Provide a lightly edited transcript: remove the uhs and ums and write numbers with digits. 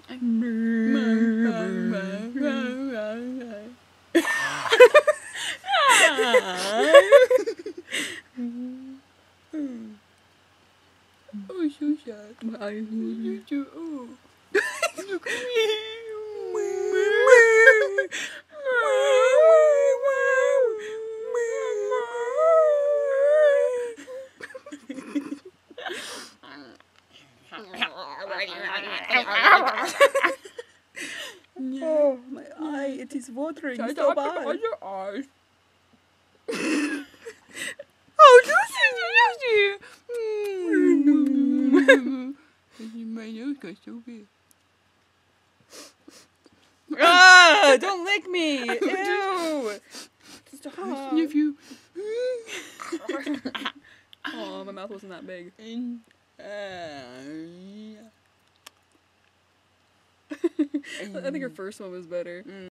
Oh, so sad. My eyes moving. Oh. Look at me. Oh, my eye, it is watering so bad. On your eyes. Oh, My nose got so big. ah, don't lick me. Ew. Stop. Sniff you. Oh, my mouth wasn't that big. And, I think your first one was better.